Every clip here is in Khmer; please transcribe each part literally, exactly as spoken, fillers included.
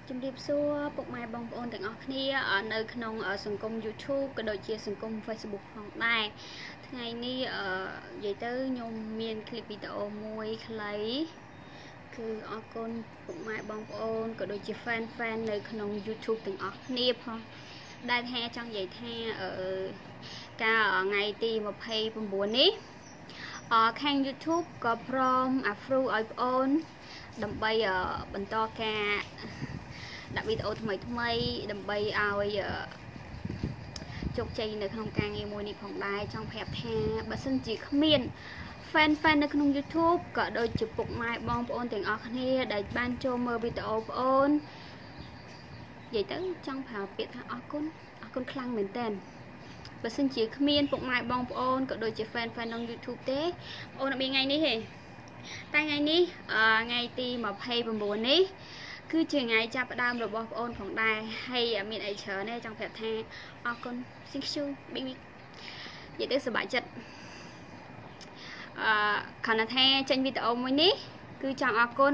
ជំរាបសួរពុកម៉ែបងប្អូនទាំងអស់គ្នានៅក្នុងសង្គម YouTube ក៏ដូចជាសង្គម Facebook ផងដែរថ្ងៃនេះអឺនិយាយទៅខ្ញុំមានคลิปវីដេអូមួយខ្លីគឺអរគុណពុកម៉ែបងប្អូនក៏ដូចជា fan fan នៅក្នុង YouTube ទាំងអស់គ្នាផងដែលថាចង់និយាយថាអឺកាលថ្ងៃទីยี่สิบเก้าនេះអខាង YouTube ក៏ព្រម approve ឲ្យបងអូនដើម្បីបន្តការដាក់វីដេអូថ្មីថ្មីដើម្បីឲ្យជោគជ័យនៅក្នុងការងារមួយនេះផងដែរចង់ប្រាប់ថាបើសិនជាគ្មាន fan fan នៅក្នុង YouTube ក៏ដូចជាពុកម៉ែបងប្អូនទាំងអស់គ្នាដែលបានចូលមើលវីដេអូបងអូននិយាយទៅចង់ប្រាប់ពាក្យថាអរគុណអរគុណខ្លាំងមែនតើបើសិនជាគ្មានពុកម៉ែបងប្អូនក៏ដូចជា fan fan ក្នុង YouTube ទេបងអូនអត់មានថ្ងៃនេះទេតែថ្ងៃនេះថ្ងៃទីยี่สิบเก้าនេះគឺជាថ្ងៃចាប់ផ្ដើមរបស់បងអូនផងដែរហើយមានអីច្រើនទេចង់ប្រាប់ថាអរគុណ thank you big big និយាយទៅសប្បាយចិត្តអឺខណៈថាចេញវីដេអូមួយនេះគឺចង់អរគុណ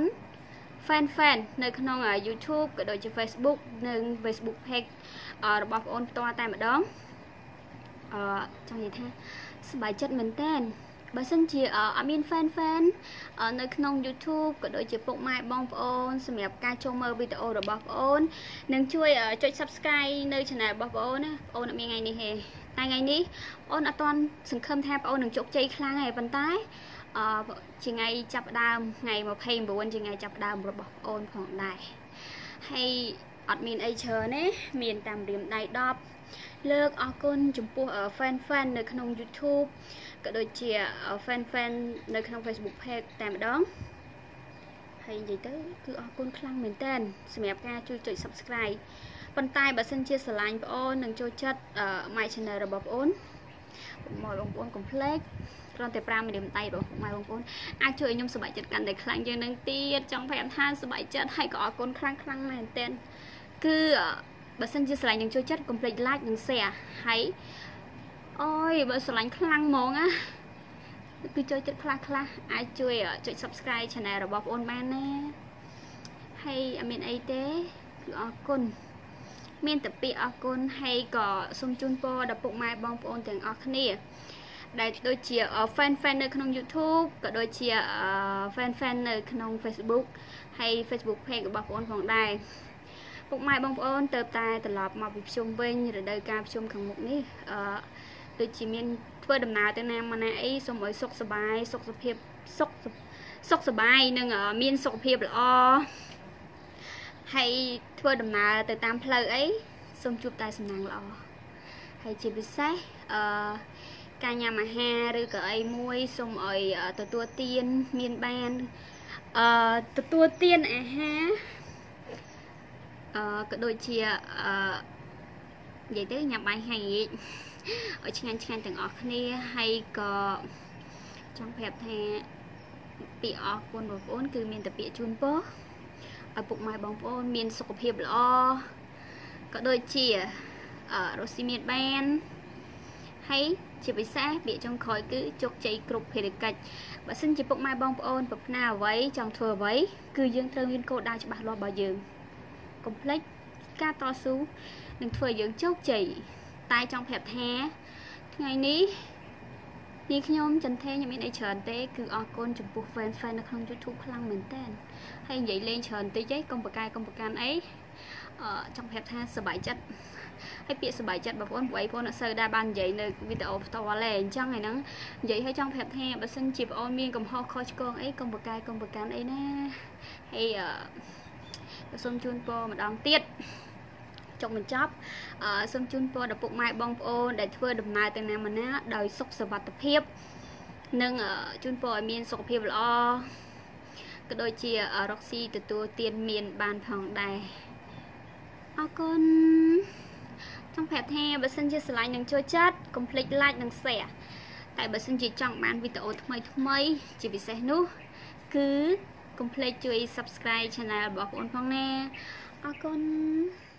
fan fan នៅក្នុង YouTube ក៏ដូចជា Facebook និង Facebook page របស់បងអូនផ្ទាល់តែម្ដងអឺចង់និយាយថាសប្បាយចិត្តមែនតើបើសិនជាអត់មាន fan fan នៅក្នុង YouTube ក៏ដូចជាពុកម៉ែបងប្អូនសម្រាប់ការចូលមើលវីដេអូរបស់បងអូននិងជួយចុច Subscribe នៅ Channel របស់បងអូនណាបងអូនអត់មានថ្ងៃនេះទេតែថ្ងៃនេះបងអូនអត់ទាន់សង្ឃឹមថាបងអូននឹងជោគជ័យខ្លាំងទេប៉ុន្តែអឺជាថ្ងៃចាប់ផ្ដើមថ្ងៃยี่สิบเก้าជាថ្ងៃចាប់ផ្ដើមរបស់បងអូនផងដែរហើយអត់មានអីច្រើនទេមានតាមរៀមដៃដប់លើកអរគុណចំពោះ fan fan នៅក្នុង YouTube ក៏ដូចជា fan fan នៅក្នុង Facebook page តែម្ដងហើយនិយាយទៅគឺអរគុណខ្លាំងមែនតើសម្រាប់ការជួយចុច Subscribe ប៉ុន្តែបើសិនជាស្រឡាញ់បងអូននិងចូលចិត្ត My Channel របស់បងអូនមកបងប្អូនកុំភ្លេចគ្រាន់តែប្រាំម្រាមដៃរបស់ម៉ែបងប្អូនអាចជួយឲ្យខ្ញុំសប្បាយចិត្តកាន់តែខ្លាំងជាងនឹងទៀតចង់ប្រាប់ថាសប្បាយចិត្តហើយក៏អរគុណខ្លាំងខ្លាំងមែនតើគឺបើសិនជាស្រឡាញ់នឹងចូលចិត្តកុំភ្លេច like និង share ហើយអូយបើស្រឡាញ់ខ្លាំងហ្មងណាគឺចូលចិត្តខ្លះខ្លះអាចជួយចុច Subscribe Channel របស់បងអូនបានណាហើយអត់មានអីទេគឺអរគុណមានតែពាក្យអរគុណហើយក៏សូមជូនពរដល់ពុកម៉ែបងប្អូនទាំងអស់គ្នាដែលដូចជា fan fan នៅក្នុង YouTube ក៏ដូចជា fan fan នៅក្នុង Facebook ហើយ Facebook page របស់បងប្អូនផងដែរពុកម៉ែបងប្អូនទៅតែត្រឡប់មកពីភ្ជុំវិញរដូវកាលភ្ជុំខាងមុខនេះអឺដូចជាមានធ្វើដំណើរទៅណាមកណាអីសូមឲ្យសុខសប្បាយសុខភាពសុខសុខសប្បាយនិងមានសុខភាពល្អហើយធ្វើដំណើរទៅតាមផ្លូវអីសូមជួបតែសំណាងល្អហើយជាពិសេសអឺការញ៉ាំអាហារឬក៏អីមួយសូមឲ្យទទួលទានមានបានអឺទទួលទានអាហារអឺក៏ដូចជាអឺនិយាយទៅញ៉ាំបាយហើយឲ្យឆ្ងាញ់ឆ្ងាញ់ទាំងអស់គ្នាហើយក៏ចង់ប្រាប់ថាពាក្យអរគុណបងប្អូនគឺមានតែពាក្យជូនពរឲ្យពុកម៉ែបងប្អូនមានសុខភាពល្អក៏ដូចជាអឺរស់ស៊ីមានបានហើយជាពិសេសពាក្យចុងក្រោយគឺជោគជ័យគ្រប់ភារកិច្ចបើសិនជាពុកម៉ែបងប្អូនប្រាថ្នាអ្វីចង់ធ្វើអ្វីគឺយើងត្រូវមានគោលដៅច្បាស់លាស់របស់យើងកុំភ្លេចការតស៊ូនឹងធ្វើឲ្យយើងជោគជ័យតែចង់ប្រាប់ថាថ្ងៃនេះនេះខ្ញុំចន្ទទេខ្ញុំមានអីច្រើនទេគឺអរគុណចំពោះ fan fan នៅក្នុង YouTube ខ្លាំងមែនតើហើយនិយាយលេងច្រើនតិចឯងកុំប្រកែកុំប្រកាន់អីអឺចង់ប្រាប់ថាសប្បាយចិត្តហើយពាក្យសប្បាយចិត្តបងប្អូនព្រោះអីបងប្អូនអត់សូវដែរបាននិយាយនៅវីដេអូផ្ទាល់ទេអញ្ចឹងហ្នឹងនិយាយឲ្យចង់ប្រាប់ថាបើសិនជាបងប្អូនមានកំហុសខុសឆ្គងអីកុំប្រកែកុំប្រកាន់អីណាហើយអឺសូមជូនពរម្ដងទៀតចុងបញ្ចប់អឺសូមជូនពរដល់ពុកម៉ែបងប្អូនដែលធ្វើដំណើរទៅណាមកណាដោយសុខសុវត្ថិភាពនិងជូនពរឲ្យមានសុខភាពល្អក៏ដូចជារកស៊ីទទួលទានមានបានផងដែរអរគុណចង់ប្រាប់ថាបើសិនជាស្រឡាញ់នឹងចូលចិត្តកុំភ្លេច like និង share តែបើសិនជាចង់បានវីដេអូថ្មីថ្មីជាពិសេសនោះគឺកុំភ្លេចជួយ Subscribe Channel របស់បងប្អូនផងណាអរគុណ